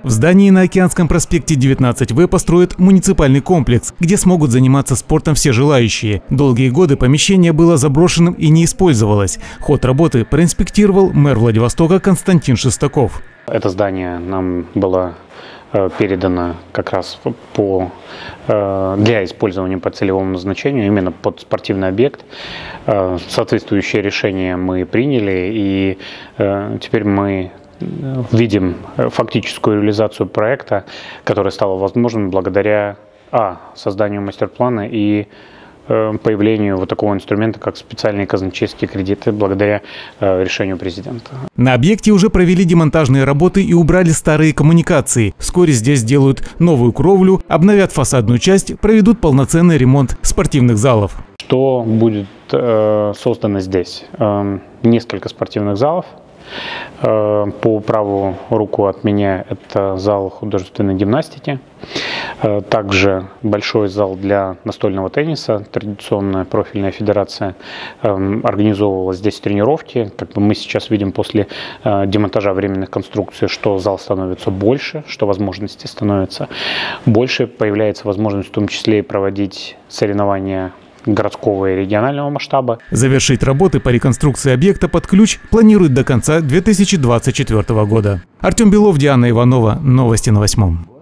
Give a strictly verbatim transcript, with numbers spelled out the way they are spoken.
В здании на Океанском проспекте девятнадцать вэ построят муниципальный комплекс, где смогут заниматься спортом все желающие. Долгие годы помещение было заброшенным и не использовалось. Ход работы проинспектировал мэр Владивостока Константин Шестаков. Это здание нам было передано как раз по, для использования по целевому назначению, именно под спортивный объект. Соответствующее решение мы приняли, и теперь мы видим фактическую реализацию проекта, которая стала возможным благодаря а. созданию мастер-плана и появлению вот такого инструмента, как специальные казначейские кредиты, благодаря э, решению президента. На объекте уже провели демонтажные работы и убрали старые коммуникации. Вскоре здесь сделают новую кровлю, обновят фасадную часть, проведут полноценный ремонт спортивных залов. Что будет э, создано здесь? Э, несколько спортивных залов. Э, по правую руку от меня это зал художественной гимнастики. Также большой зал для настольного тенниса. Традиционная профильная федерация э, организовывала здесь тренировки. Как бы мы сейчас видим после э, демонтажа временных конструкций, что зал становится больше, что возможностей становится больше. Появляется возможность в том числе и проводить соревнования городского и регионального масштаба. Завершить работы по реконструкции объекта под ключ планируют до конца две тысячи двадцать четвёртого года. Артем Белов, Диана Иванова. Новости на восьмом.